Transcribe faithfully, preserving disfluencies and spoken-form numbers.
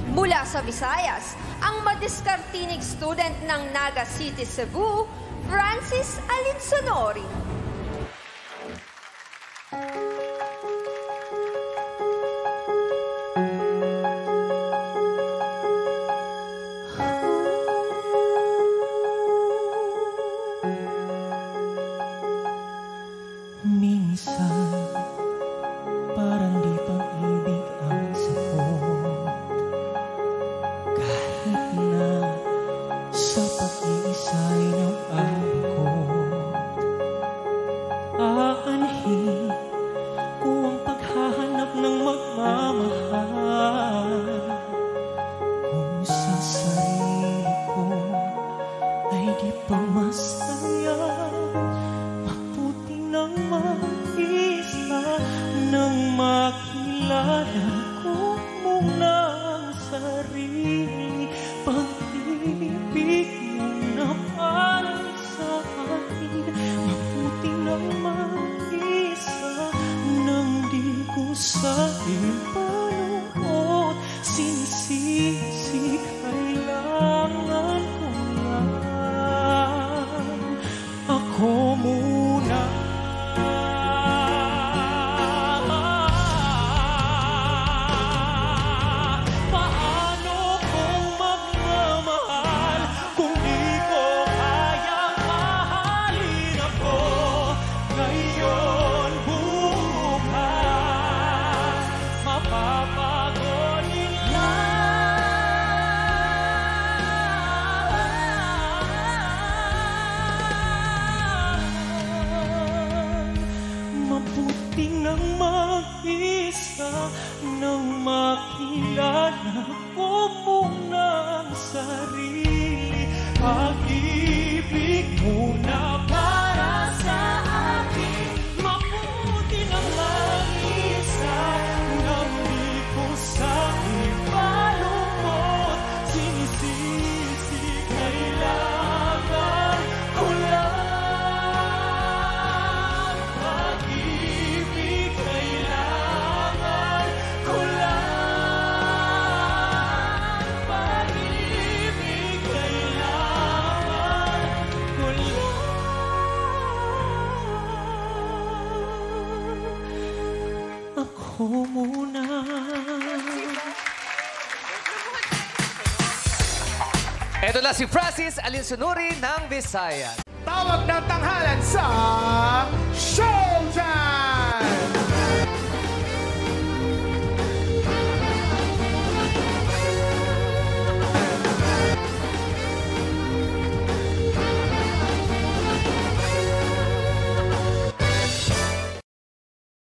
Mula sa Visayas, ang madiskartinig student ng Naga City, Cebu, Francis Alinsonori. Minsan, parang di pag-ibig ang sagot. Kahit na sa pag-iisa'y nababagot. Aanhin ko ang paghahanap ng magmamahal. Kung sa sarili ko ay di pa masaya, nang mag-isa, nang makilala ko muna ang sarili. Pag-ibig mo na parang sa akin, mabuti nang mag-isa, nang di ko sa iba lungkot sinisisi. Kailangan ko lang ako muna. Mabuti nang mag-isa, nang makilala ko muna ang sarili. Pag-ibig muna para sa akin, mabuti nang mag-isa, nang di ko sa iba lungkot sinisisi. Kailangan ko lang ako muna. Ito na si Francis Alinsonori ng Visayas. Tawag ng tanghalan sa show!